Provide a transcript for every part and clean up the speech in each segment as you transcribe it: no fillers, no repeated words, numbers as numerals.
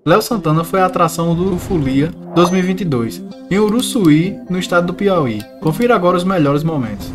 Léo Santana foi a atração do Folia 2022, em Uruçuí, no estado do Piauí. Confira agora os melhores momentos.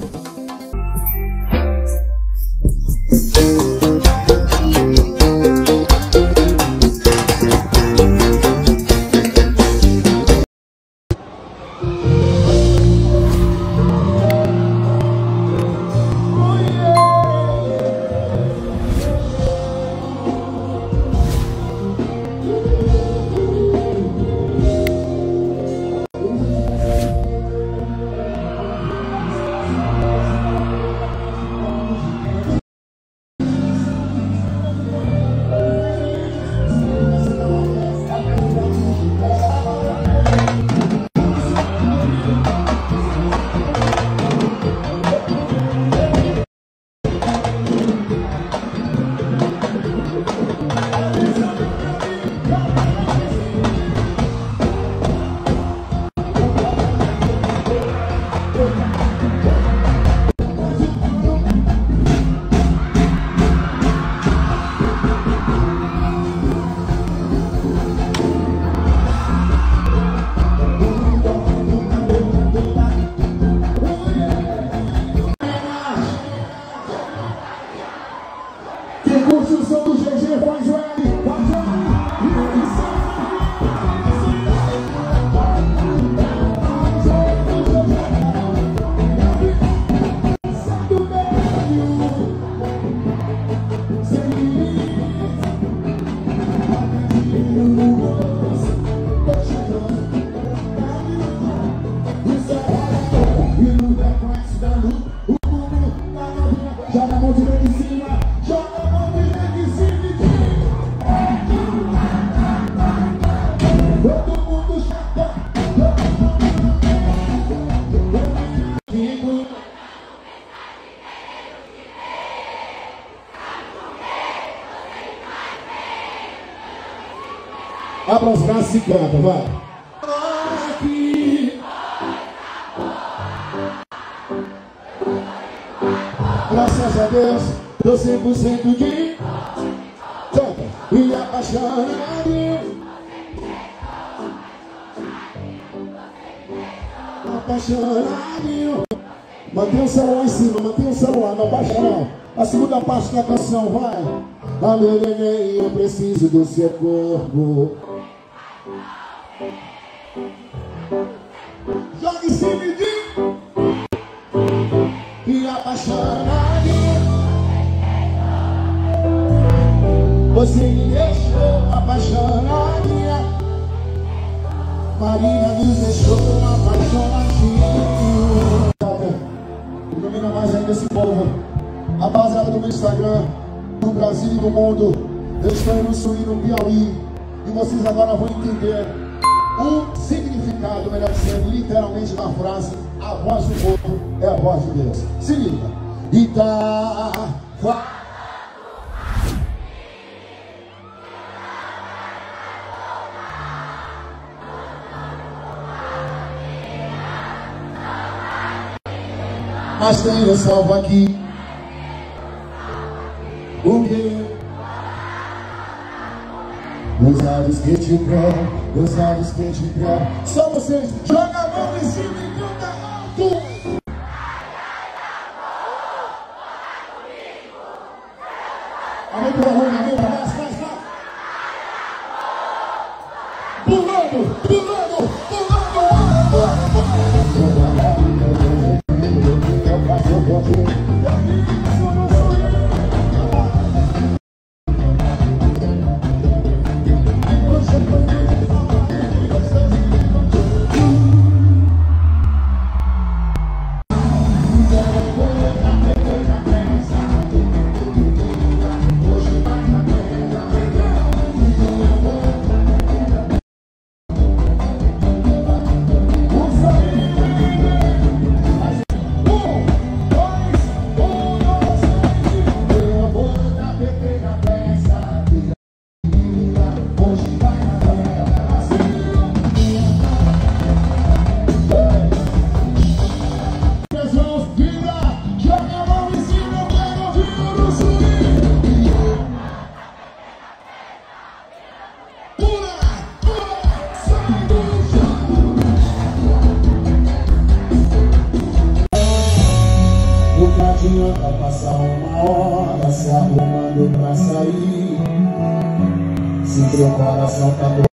Abra os braços e canta, vai. Graças a Deus, tô 100% de canta e apaixonado. Apaixonado. Mantenha o celular em cima, mantenha o celular, não baixa não. A segunda parte da canção, vai. Alô, neném, eu preciso do seu corpo. Joga em cima e apaixonado. Você me deixou apaixonadinha. Maria nos deixou apaixonadinho. Ilumina mais ainda esse povo. Rapaziada do meu Instagram, no Brasil e no mundo, eu estou em Uruçuí, no Piauí, e vocês agora vão entender o significado, melhor dizendo, literalmente da frase: a voz do povo é a voz de Deus. Se liga. E tá. Mas tem um salvo aqui. O quê? Os olhos que te quero, os olhos que te quero. Só vocês, joga a mão em cima e canta alto. Amém pela rua, amém pra mais. Pulando, pulando, pulando. vai passar uma hora se arrumando pra sair. Se teu coração tá